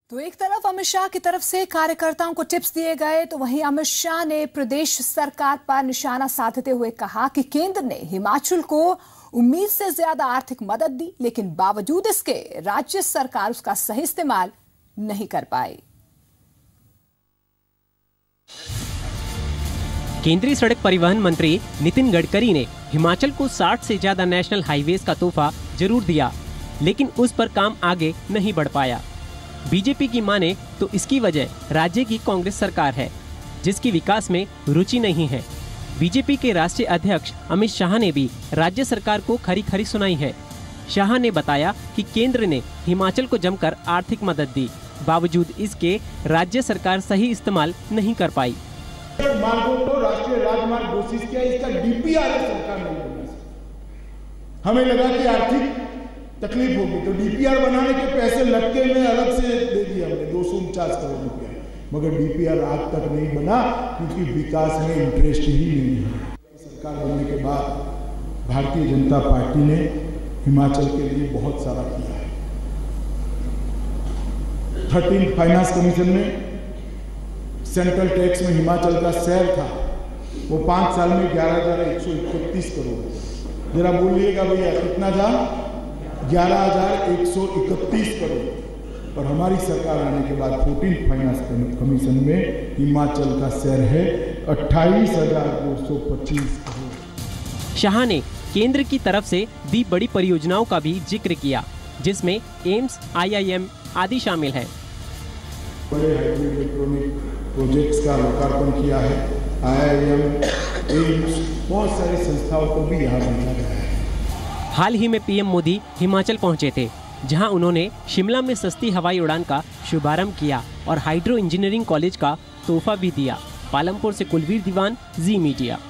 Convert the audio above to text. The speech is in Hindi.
तो एक तरफ अमित शाह की तरफ से कार्यकर्ताओं को टिप्स दिए गए, तो वहीं अमित शाह ने प्रदेश सरकार पर निशाना साधते हुए कहा कि केंद्र ने हिमाचल को उम्मीद से ज्यादा आर्थिक मदद दी, लेकिन बावजूद इसके राज्य सरकार उसका सही इस्तेमाल नहीं कर पाई। केंद्रीय सड़क परिवहन मंत्री नितिन गडकरी ने हिमाचल को 60 से ज्यादा नेशनल हाईवेज का तोहफा जरूर दिया, लेकिन उस पर काम आगे नहीं बढ़ पाया। बीजेपी की माने तो इसकी वजह राज्य की कांग्रेस सरकार है, जिसकी विकास में रुचि नहीं है। बीजेपी के राष्ट्रीय अध्यक्ष अमित शाह ने भी राज्य सरकार को खरी खरी सुनाई है। शाह ने बताया कि केंद्र ने हिमाचल को जमकर आर्थिक मदद दी, बावजूद इसके राज्य सरकार सही इस्तेमाल नहीं कर पाई। मार्गों को राष्ट्रीय राजमार्ग घोषित किया, इसका डीपीआर सरकार नहीं बना। हमें लगा कि आर्थिक तकलीफ होगी तो डीपीआर बनाने के पैसे लटके में अलग से दे दिया हमने 249 करोड़ रुपया, मगर डीपीआर आज तक नहीं बना क्योंकि विकास में इंटरेस्ट ही नहीं है। सरकार बनने के बाद भारतीय जनता पार्टी ने हिमाचल के लिए बहुत सारा किया है। 13th फाइनेंस कमीशन में सेंट्रल टैक्स में हिमाचल का शेयर था, वो 5 साल में 11,131 करोड़। जरा बोलिएगा भैया कितना था? 11,131 करोड़। और हमारी सरकार आने के बाद 14th फाइनेंस कमीशन में हिमाचल का शेयर है 28,225 करोड़। शाह ने केंद्र की तरफ से दी बड़ी परियोजनाओं का भी जिक्र किया, जिसमें एम्स, IIM आदि शामिल है। बड़े हाईवे इलेक्ट्रॉनिक प्रोजेक्ट्स का लोकार्पण किया है। IIM, एम्स, बहुत सारी संस्थाओं को भी यहाँ भेजा गया है। हाल ही में पीएम मोदी हिमाचल पहुंचे थे, जहां उन्होंने शिमला में सस्ती हवाई उड़ान का शुभारंभ किया और हाइड्रो इंजीनियरिंग कॉलेज का तोहफा भी दिया। पालमपुर से कुलवीर दीवान, जी मीडिया।